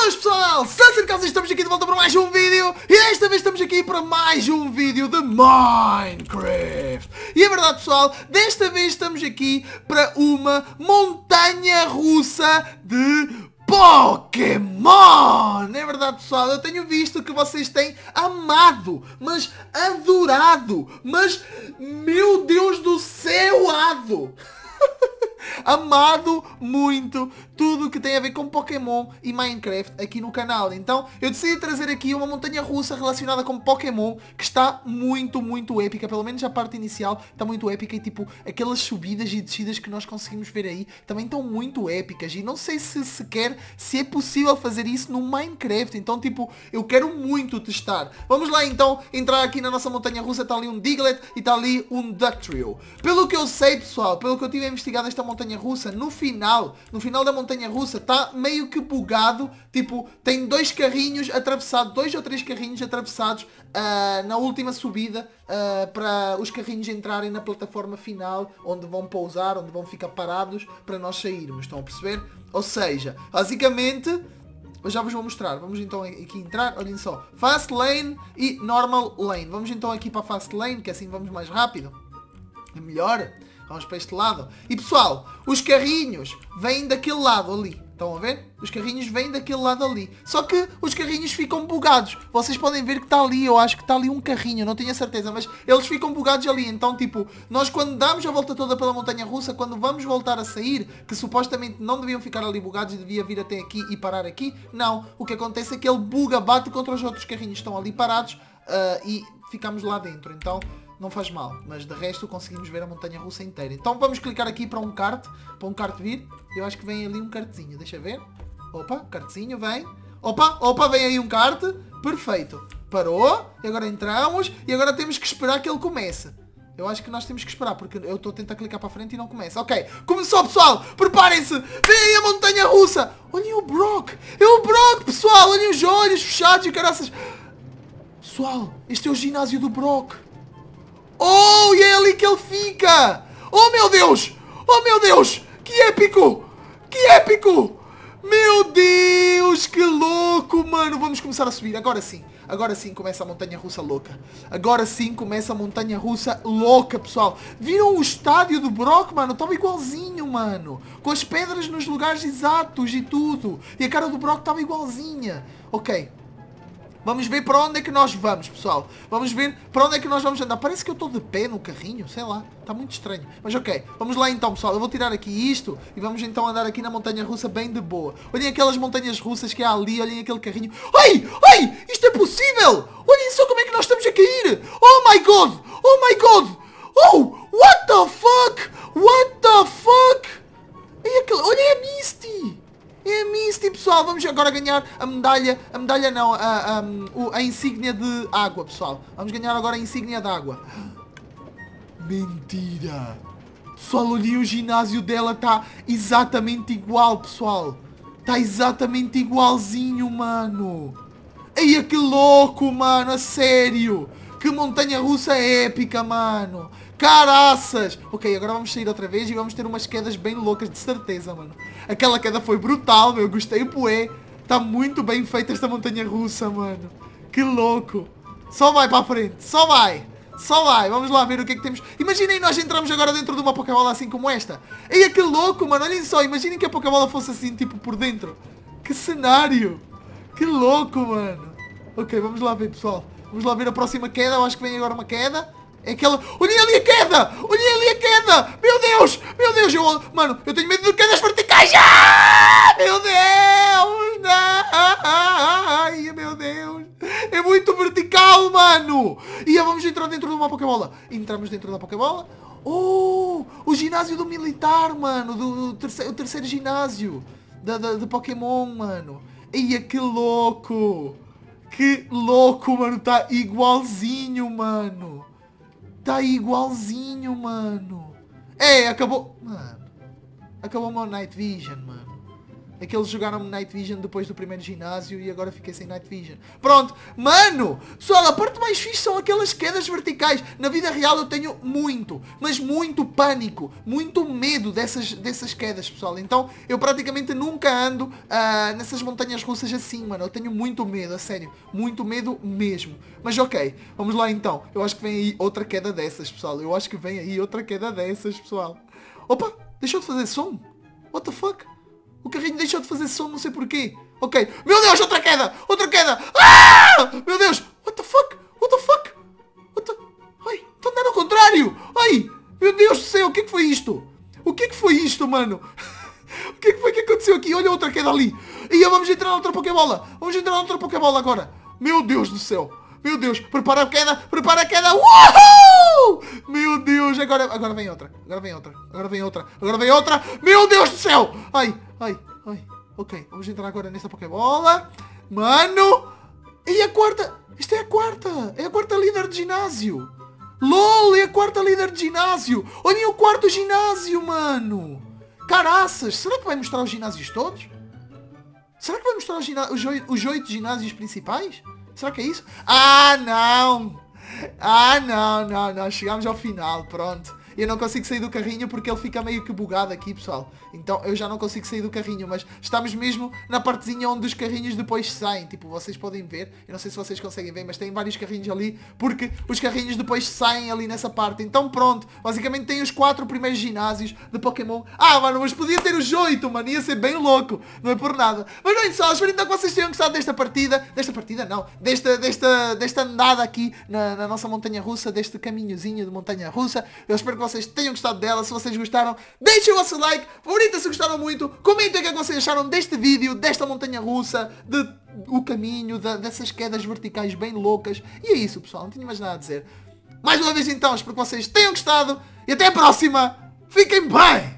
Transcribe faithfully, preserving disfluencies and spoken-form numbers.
Boas pessoal, Sunset Casas, estamos aqui de volta para mais um vídeo. E desta vez estamos aqui para mais um vídeo de Minecraft. E é verdade pessoal, desta vez estamos aqui para uma montanha russa de Pokémon. É verdade pessoal, eu tenho visto que vocês têm amado, mas adorado, mas meu Deus do céu, ado amado muito tudo que tem a ver com Pokémon e Minecraft aqui no canal. Então eu decidi trazer aqui uma montanha russa relacionada com Pokémon que está muito, muito épica. Pelo menos a parte inicial está muito épica. E tipo, aquelas subidas e descidas que nós conseguimos ver aí também estão muito épicas. E não sei se sequer se é possível fazer isso no Minecraft. Então tipo, eu quero muito testar. Vamos lá então entrar aqui na nossa montanha russa. Está ali um Diglett e está ali um Dugtrio. Pelo que eu sei pessoal, pelo que eu tive investigado esta montanha russa, no final, no final da montanha russa está meio que bugado, tipo, tem dois carrinhos atravessados, dois ou três carrinhos atravessados uh, na última subida uh, para os carrinhos entrarem na plataforma final, onde vão pousar, onde vão ficar parados para nós sairmos, estão a perceber? Ou seja, basicamente, eu já vos vou mostrar, vamos então aqui entrar, olhem só, Fast Lane e Normal Lane, vamos então aqui para a Fast Lane, que assim vamos mais rápido, é melhor. Vamos para este lado. E pessoal, os carrinhos vêm daquele lado ali. Estão a ver? Os carrinhos vêm daquele lado ali. Só que os carrinhos ficam bugados. Vocês podem ver que está ali. Eu acho que está ali um carrinho. Não tenho a certeza. Mas eles ficam bugados ali. Então tipo, nós quando damos a volta toda pela montanha russa, quando vamos voltar a sair, que supostamente não deviam ficar ali bugados e devia vir até aqui e parar aqui. Não. O que acontece é que ele buga, bate contra os outros carrinhos que estão ali parados uh, e ficamos lá dentro. Então não faz mal, mas de resto conseguimos ver a montanha russa inteira. Então vamos clicar aqui para um kart, para um kart vir. Eu acho que vem ali um kartzinho, deixa ver. Opa, kartzinho vem. Opa, opa, vem aí um kart. Perfeito. Parou, e agora entramos, e agora temos que esperar que ele comece. Eu acho que nós temos que esperar, porque eu estou a tentar clicar para a frente e não começa. Ok, começou pessoal, preparem-se. Vem aí a montanha russa. Olhem o Brock, é o Brock pessoal, olhem os olhos fechados e caraças. Pessoal, este é o ginásio do Brock. Oh, e é ali que ele fica! Oh meu Deus! Oh meu Deus! Que épico! Que épico! Meu Deus, que louco, mano! Vamos começar a subir, agora sim. Agora sim começa a montanha russa louca. Agora sim começa a montanha russa louca, pessoal. Viram o estádio do Brock, mano? Estava igualzinho, mano. Com as pedras nos lugares exatos e tudo. E a cara do Brock estava igualzinha. Ok. Vamos ver para onde é que nós vamos, pessoal. Vamos ver para onde é que nós vamos andar. Parece que eu estou de pé no carrinho, sei lá. Está muito estranho. Mas ok, vamos lá então, pessoal. Eu vou tirar aqui isto e vamos então andar aqui na montanha russa bem de boa. Olhem aquelas montanhas russas que há ali. Olhem aquele carrinho. Ai, ai, isto é possível. Olhem só como é que nós estamos a cair. Oh my God, oh my God. Oh, what the fuck. What the fuck. Olhem, aquele... Olhem a Misty. É a Misty, pessoal. Vamos agora ganhar a medalha. A medalha não, a, a, a, a insígnia de água, pessoal. Vamos ganhar agora a insígnia de água. Mentira. Pessoal, olhem, o ginásio dela está exatamente igual, pessoal. Está exatamente igualzinho, mano. Eia, que louco, mano. A sério. Que montanha russa épica, mano. Caraças! Ok, agora vamos sair outra vez e vamos ter umas quedas bem loucas, de certeza, mano. Aquela queda foi brutal, meu. Gostei, poé. Está muito bem feita esta montanha russa, mano. Que louco. Só vai para a frente. Só vai. Só vai. Vamos lá ver o que é que temos. Imaginem nós entramos agora dentro de uma Pokébola assim como esta. Eia, que louco, mano. Olhem só. Imaginem que a Pokébola fosse assim, tipo, por dentro. Que cenário. Que louco, mano. Ok, vamos lá ver, pessoal. Vamos lá ver a próxima queda. Eu acho que vem agora uma queda. É aquela... Olhem ali a queda! Olhem ali a queda! Meu Deus! Meu Deus! Eu... Mano, eu tenho medo de quedas verticais! Ah! Meu Deus! Não! Ai, meu Deus! É muito vertical, mano! E vamos entrar dentro de uma Pokébola. Entramos dentro da Pokébola. Oh! O ginásio do militar, mano! Do terceiro, o terceiro ginásio da, da, de Pokémon, mano! Ia, que louco! Que louco, mano! Tá igualzinho, mano! Tá igualzinho, mano. É, acabou... Mano. Acabou o meu Night Vision, mano. É que eles jogaram Night Vision depois do primeiro ginásio e agora fiquei sem Night Vision. Pronto. Mano, pessoal, a parte mais fixe são aquelas quedas verticais. Na vida real eu tenho muito, mas muito pânico, muito medo dessas, dessas quedas, pessoal. Então eu praticamente nunca ando uh, nessas montanhas russas assim, mano. Eu tenho muito medo, a sério. Muito medo mesmo. Mas ok, vamos lá então. Eu acho que vem aí outra queda dessas, pessoal. Eu acho que vem aí outra queda dessas, pessoal. Opa, deixou de fazer som? What the fuck? O carrinho deixou de fazer som, não sei porquê. Ok. Meu Deus, outra queda! Outra queda! Ah! Meu Deus! What the fuck? What the fuck? What the... Ai, estão andando ao contrário! Ai! Meu Deus do céu, o que é que foi isto? O que é que foi isto, mano? O que é que foi que aconteceu aqui? Olha outra queda ali. E vamos entrar na outra Pokébola. Vamos entrar na outra Pokébola agora. Meu Deus do céu. Meu Deus. Prepara a queda. Prepara a queda. Uhul! Meu Deus. Agora, agora vem outra. Agora vem outra. Agora vem outra. Agora vem outra. Meu Deus do céu. Ai. Ai. Ai. Ok. Vamos entrar agora nesta Pokébola. Mano. E a quarta. Esta é a quarta. É a quarta líder de ginásio. LOL. É a quarta líder de ginásio. Olhem o quarto ginásio, mano. Caraças. Será que vai mostrar os ginásios todos? Será que vai mostrar os, os, os oito ginásios principais? Será que é isso? Ah, não! Ah, não, não, não. Chegámos ao final, pronto. Eu não consigo sair do carrinho porque ele fica meio que bugado aqui, pessoal. Então eu já não consigo sair do carrinho, mas estamos mesmo na partezinha onde os carrinhos depois saem. Tipo, vocês podem ver, eu não sei se vocês conseguem ver, mas tem vários carrinhos ali, porque os carrinhos depois saem ali nessa parte. Então pronto, basicamente tem os quatro primeiros ginásios de Pokémon. Ah, mano, mas podia ter os oito, mano, ia ser bem louco, não é por nada. Mas bem, pessoal, espero então que vocês tenham gostado desta partida, desta partida não, desta, desta, desta andada aqui na, na nossa montanha russa, deste caminhozinho de montanha russa. Eu espero que vocês tenham gostado dela. Se vocês gostaram, deixem o vosso like, favorita se gostaram muito, comentem o que é que vocês acharam deste vídeo, desta montanha russa, de o caminho, de, dessas quedas verticais bem loucas. E é isso, pessoal, não tinha mais nada a dizer. Mais uma vez então, espero que vocês tenham gostado e até a próxima. Fiquem bem!